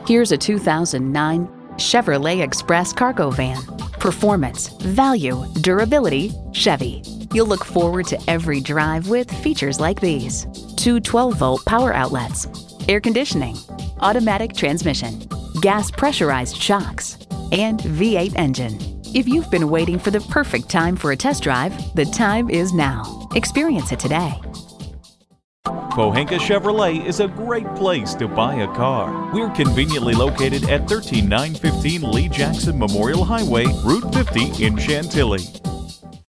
Here's a 2009 Chevrolet Express cargo van. Performance, value, durability, Chevy. You'll look forward to every drive with features like these: two 12-volt power outlets, air conditioning, automatic transmission, gas pressurized shocks, and V8 engine. If you've been waiting for the perfect time for a test drive, the time is now. Experience it today. Pohanka Chevrolet is a great place to buy a car. We're conveniently located at 13915 Lee Jackson Memorial Highway, Route 50 in Chantilly.